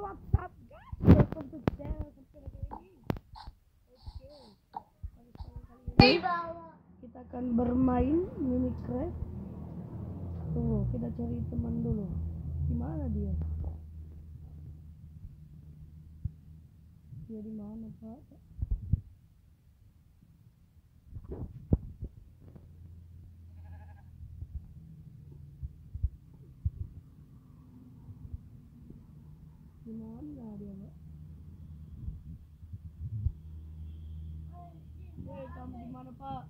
what's up guys? Welcome to channel subscribe ini. Oke. Kali ini kita akan bermain Minecraft. Tunggu, kita cari teman dulu. Gimana dia? Dia di mana, Pak? Gimana dia, Pak? Hei, kamu di mana, Pak?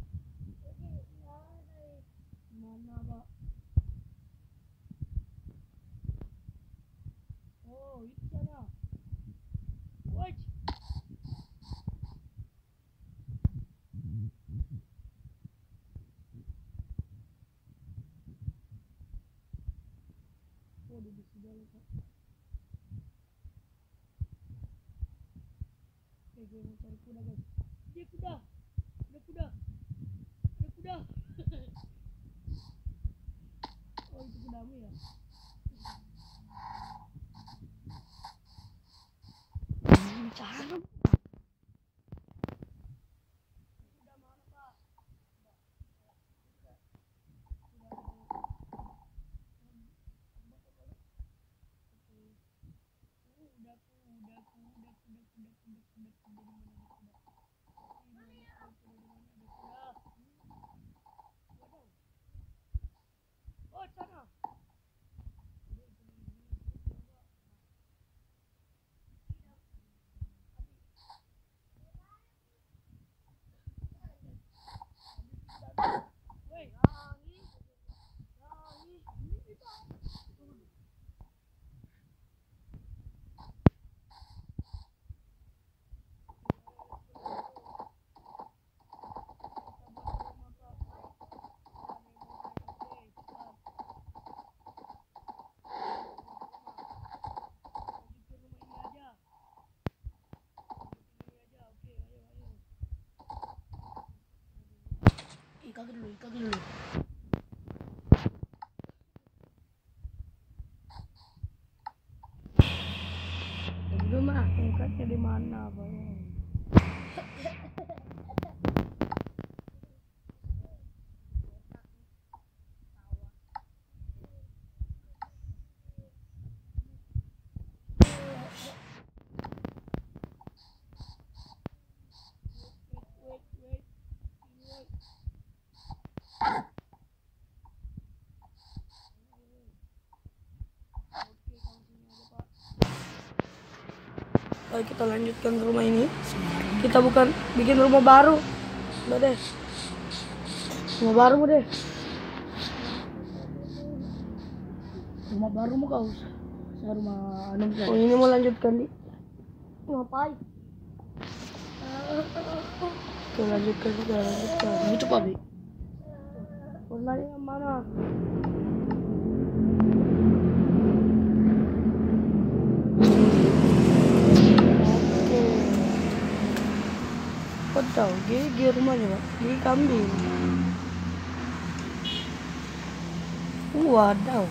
Mana, Pak? Oh, itu sana. Wait. Oh, di sini, Pak. Oke, gue mau cari kuda, guys. Dia kuda. Ada kuda. Ada kuda. Oh, itu kudamu ya? Cari. Kuda mana, Pak? Oh, sana. Woi, kagak dulu. Dulu mah tempatnya di mana, Bang? Oke, kita lanjutkan ke rumah ini. Kita bukan bikin rumah baru. Udah deh. Rumah baru deh. Rumah baru mau kau. Saya rumah anu. Oh, ini mau lanjutkan di. Ngapain? Oke, lanjutkan. Ini coba, Bi. Warnanya yang mana? Tahu gigi rumahnya, Pak. Gigi kambing. Wadaw.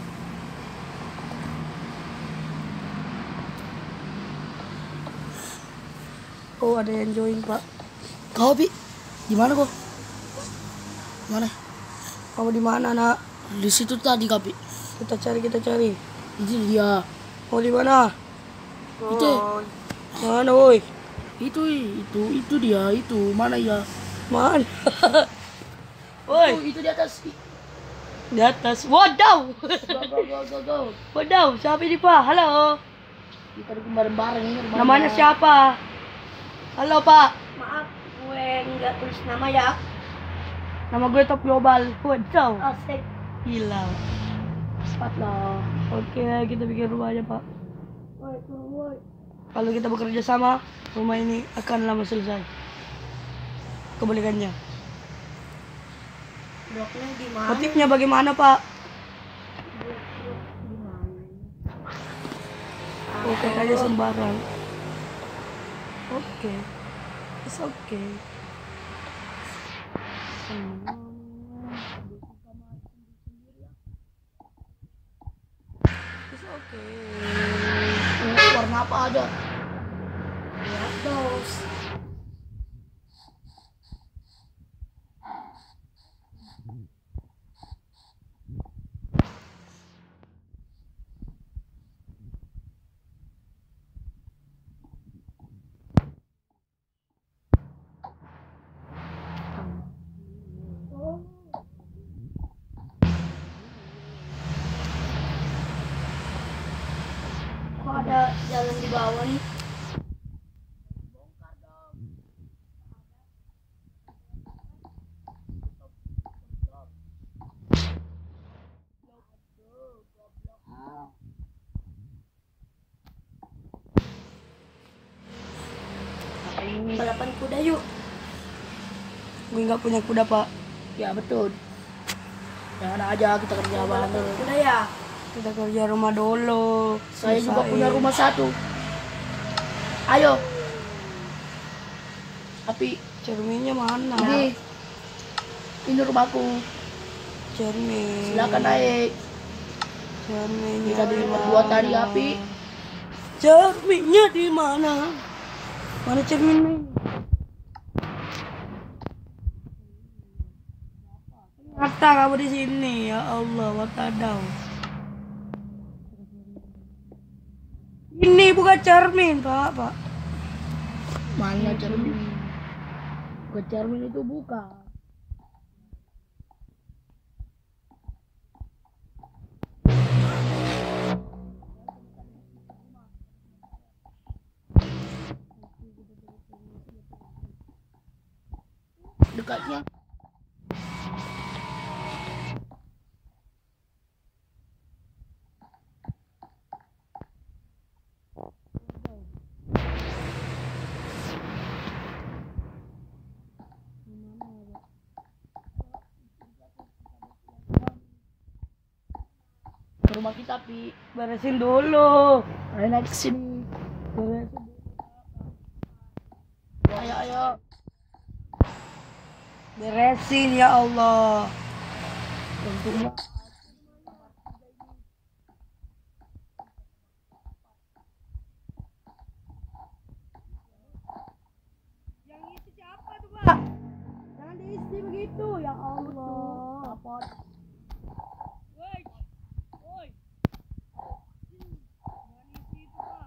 Oh, ada yang join, Pak. Kau, Bi? Di mana kok? Mana? Kamu di mana, Nak? Di situ tadi, Kak, Bi. Kita cari. Itu dia. Mau di mana? Itu. Mana, woi? Itu dia, itu. Mana ya? Mana? Woi, Itu di atas. di atas. Wadaw. Go. Wadaw, siapa ini, Pak? Halo. Kita dukung bareng-bareng ini. Namanya siapa? Halo, Pak. Maaf, gue nggak tulis nama ya. Nama gue Top Global. Wadaw. Asik. Gila. Cepat loh. Oke, kita bikin rumah aja, Pak. Woi. Kalau kita bekerja sama, rumah ini akan lama selesai. Kebalikannya. Bloknya di mana? Motifnya bagaimana, Pak? Oke, aja sembarang. Oke. It's okay. It's okay. apa ada? Lihat bos. Kok ada jalan di bawah nih? Balapan kuda yuk. Gue nggak punya kuda pak. Ya betul. Ya ada aja kita kerja bareng. Kuda ya. Kita kerja rumah dulu. Saya juga Selesai. punya rumah satu. Ayo. Tapi Cerminnya mana? ini rumahku. Cermin. Silakan naik. Cerminnya. Kita buat tali api. Cerminnya di mana? Mana cerminnya? Mata kamu di sini ya Allah, mata dau. Ini bukan cermin pak. Mana cermin? Bukan cermin itu bukan. Dekatnya. Ke rumah kita, Pi. Beresin dulu. Ayo naik ke sini. Beresin. Ayo. Beresin ya Allah. Untungnya. Yang itu siapa tuh pak? Jangan diisi begitu ya Allah. Dapat. Woi. Jangan isi itu pak.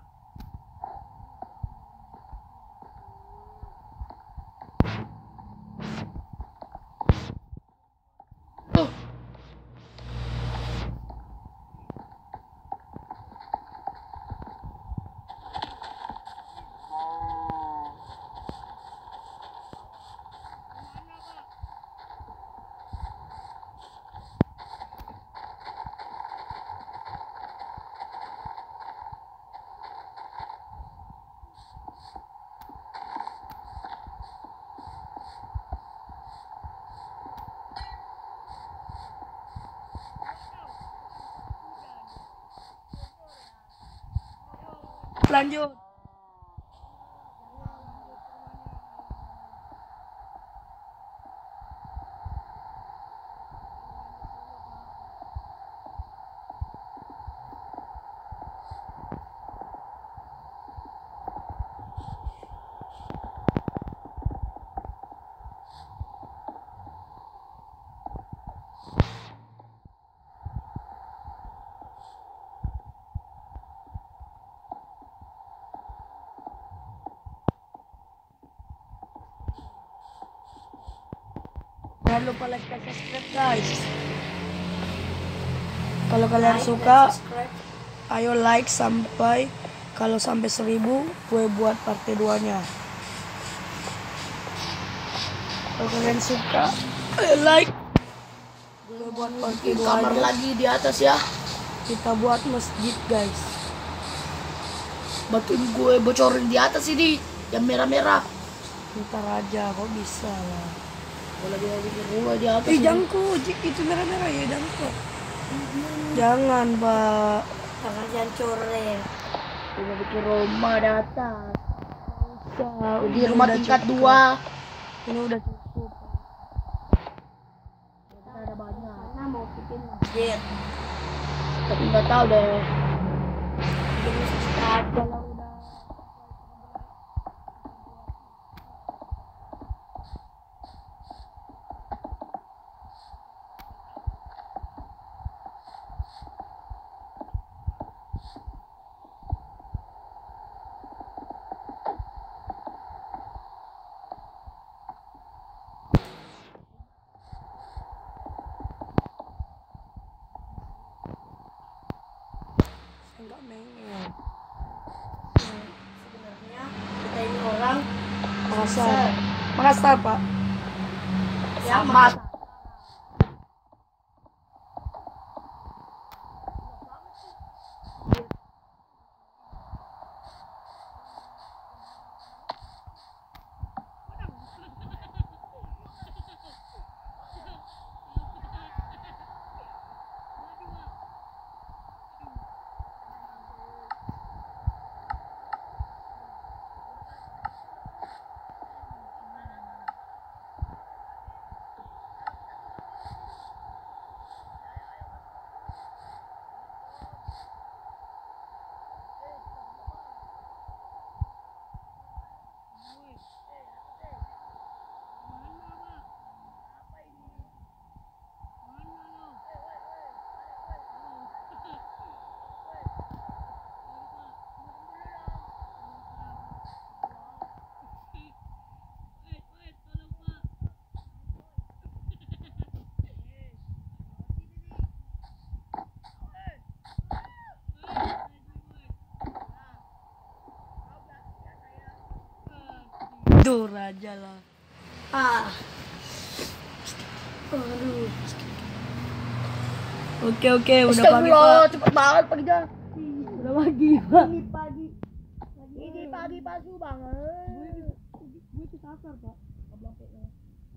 Lanjut. Jangan lupa like dan subscribe guys. Kalau kalian suka, ayo like sampai kalau sampai 1000 gue buat part 2-nya. Kalau kalian suka, ayo like. Gue buat part 2 Kamar lagi di atas ya. Kita buat masjid guys. Bantuin gue bocorin di atas ini yang merah-merah. Ntar aja kok bisa lah. Kalau dia bikin rumah di atas. Ih jangkut, itu merah-merah ya jangkut. Jangan pak. Jangan coret. Dia bikin rumah di atas. Di rumah tingkat 2. Ini udah cukup. Kita ada banyak. Karena mau bikin masjid. Tapi nggak tahu deh. Bikin masjid aja lah udah. Sebenarnya kita ini orang Makassar. Makassar, Pak. sama. Tidur aja lah. Ah. Aduh. Oke, udah pagi, Astagfirullah, Pak. cepet banget pagi dah. Udah pagi, Pak. Ini pagi. Ini pagi palsu banget. Gue kesasar, Pak. Abangketnya.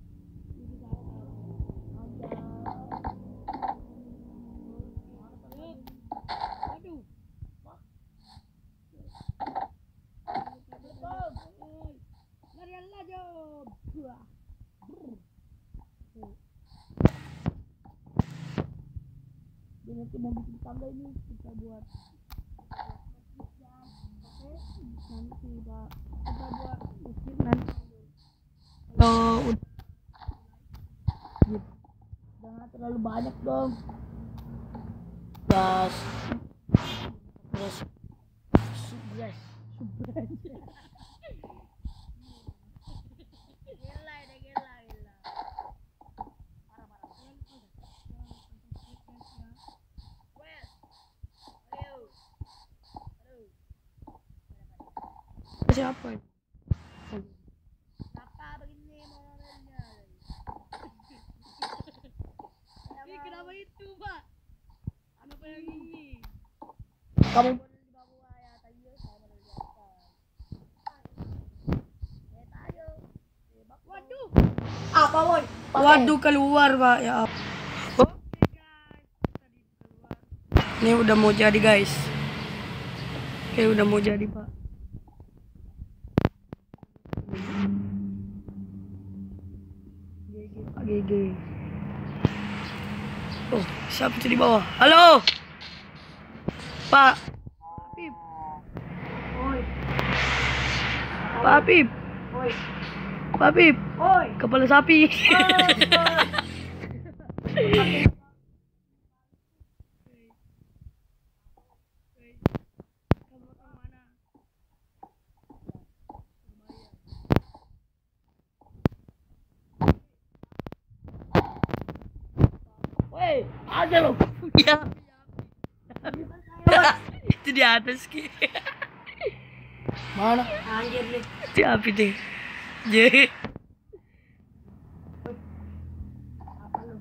Aduh. Larian lah, Job. Dia nanti mau bikin tangga ini kita buat nanti, Pak. Kita buat masjid nanti. Kalau udah jangan terlalu banyak dong. Gas. Subres. Siapa ya? Kenapa itu, Pak? Kenapa yang ini? Kamu Waduh. apa, Boy? Waduh, keluar, Pak. Ya ampun. Oke, guys. Tadi keluar. Ini udah mau jadi, guys. Oke, udah mau jadi, Pak. GG, Pak, GG. Oh, siapa itu di bawah? Halo. Pak. Pip. Oi. Pak Pip. Oi. Pak Pip. Oi. Kepala sapi. Woi, ada lo. Ya. Itu di atas, Ki. Mana? Anjir nih. Di api deh. Jadi Apa lu?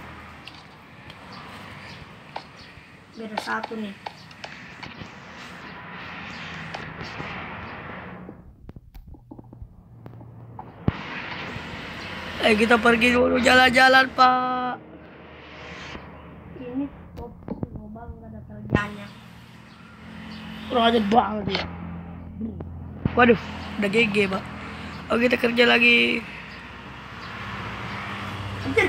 Beda satu nih. kita pergi dulu jalan-jalan, Pak. Ini top global nggak ada kerjanya. Kurang ajar banget ya. Waduh, udah GG, Pak. Oh, kita kerja lagi. Anjir.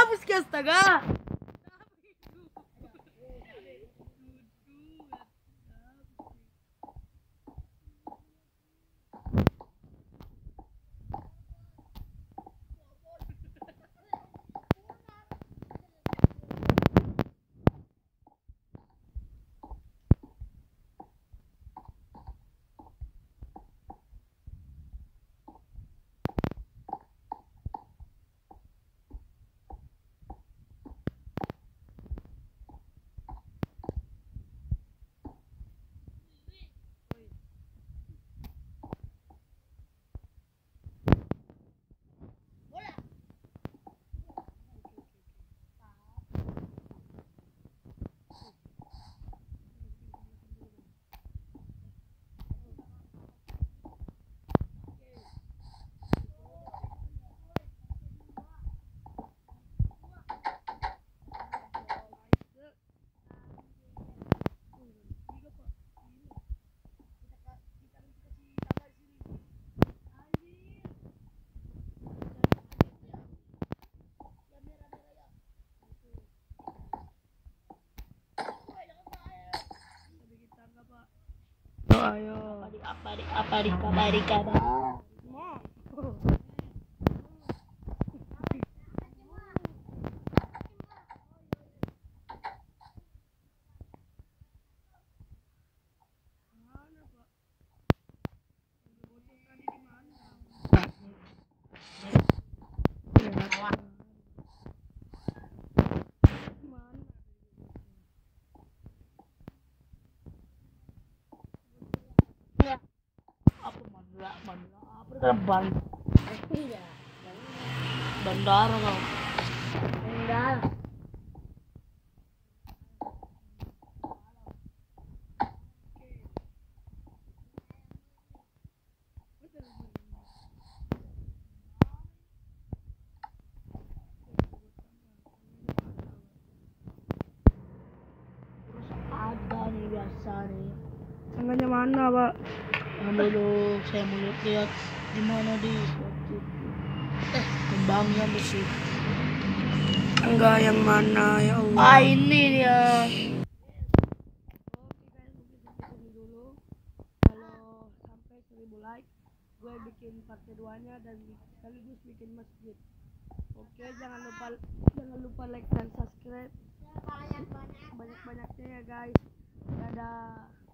hapus ke astaga. Ayo. Apa di kabar? Bandara kau. Bandara. Ada nih biasa nih. Tangganya mana, Pak? Dulu saya mau lihat di mana di kembangnya di situ. Tangga yang mana ya Allah? Ah ini dia. Dulu kalau sampai 1000 like gue bikin part keduanya dan sekaligus bikin masjid. Oke, jangan lupa like dan subscribe banyak-banyaknya ya guys. Dadah.